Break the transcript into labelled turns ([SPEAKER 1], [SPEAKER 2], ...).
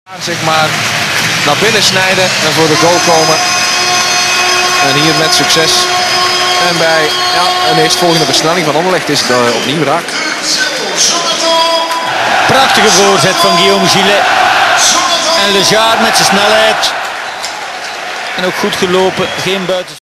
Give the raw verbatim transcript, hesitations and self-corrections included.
[SPEAKER 1] Zeg maar naar binnen snijden en voor de goal komen. En hier met succes. En bij ja, een eerstvolgende versnelling van Anderlecht is het uh, opnieuw raak.
[SPEAKER 2] Prachtige voorzet van Guillaume Gillet. En Le Jaar met zijn snelheid. En ook goed gelopen, geen buiten.